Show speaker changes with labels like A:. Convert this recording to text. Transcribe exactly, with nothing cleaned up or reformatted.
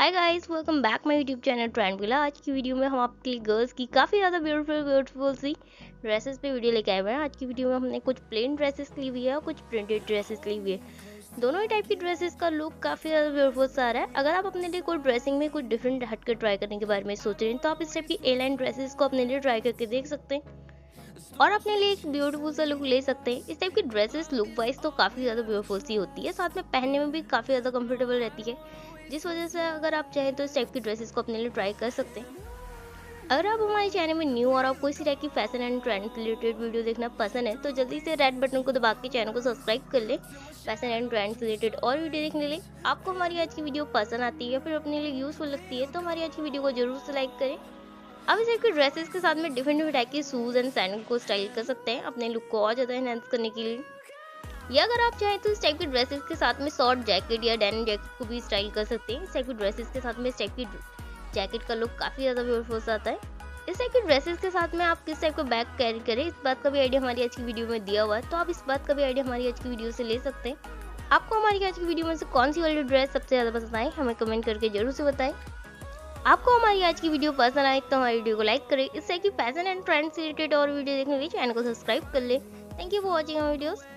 A: Hi guys, welcome back my YouTube channel Trend Villa. आज की video में हम आपके लिए गर्ल्स की काफ़ी ज़्यादा ब्यूटीफुल ब्यूटीफुल सी ड्रेसेस पे वीडियो लेके आए हुए हैं। आज की वीडियो में हमने कुछ प्लेन ड्रेसेस ली हुई है और कुछ प्रिंटेड ड्रेसेस ली हुई है। दोनों ही टाइप की ड्रेसेस का लुक काफ़ी ज़्यादा ब्यूटीफुल सा आ रहा है। अगर आप अपने लिए कोई ड्रेसिंग में कुछ डिफरेंट हट कर ट्राई करने के बारे में सोच रहे हैं तो आप इस टाइप की ए लाइन ड्रेसेस को अपने लिए ट्राई करके देख सकते हैं और अपने लिए एक ब्यूटीफुल सा लुक ले सकते हैं। इस टाइप की ड्रेसेस लुक वाइज तो काफ़ी ज़्यादा ब्यूटीफुल सी होती है, साथ में पहनने में भी काफ़ी ज़्यादा कंफर्टेबल रहती है, जिस वजह से अगर आप चाहें तो इस टाइप की ड्रेसेस को अपने लिए ट्राई कर सकते हैं। अगर आप हमारे चैनल में न्यू और आपको इसी टाइप की fashion and trend related video देखना पसंद है तो जल्दी से रेड बटन को दबा के चैनल को सब्सक्राइब कर ले। फैशन एंड ट्रेंड रिलेटेड और वीडियो देखने लिए आपको हमारी आज की वीडियो पसंद आती है फिर अपने लिए यूजफुल लगती है तो हमारी आज की वीडियो को जरूर से लाइक करें। अब इस टाइप के ड्रेसेस के साथ में डिफरेंट डिफरेंट टाइप के शूज एंड सैंडल को स्टाइल कर सकते हैं अपने लुक को और ज़्यादा एनहांस करने के लिए। या अगर आप चाहें तो इस टाइप की ड्रेसेस के साथ में शॉर्ट जैकेट या डेनिम जैकेट को भी स्टाइल कर सकते हैं। इस टाइप की ड्रेसेस के साथ में इस टाइप की जैकेट का लुक काफ़ी ज़्यादा ब्यूटीफुल आता है। इस टाइप की ड्रेसेस के साथ में आप किस टाइप का बैग कैरी करें इस बात का भी आइडिया हमारी आज की वीडियो में दिया हुआ है, तो आप इस बात का भी आइडिया हमारी आज की वीडियो से ले सकते हैं। आपको हमारी आज की वीडियो में से कौन सी वाली ड्रेस सबसे ज़्यादा पसंद आई हमें कमेंट करके जरूर से बताएं। आपको हमारी आज की वीडियो पसंद आए तो हमारी वीडियो को लाइक करें। इस तरह की फैशन एंड ट्रेंड से रिलेटेड और वीडियो देखने के लिए चैनल को सब्सक्राइब कर ले। Thank you for watching our videos.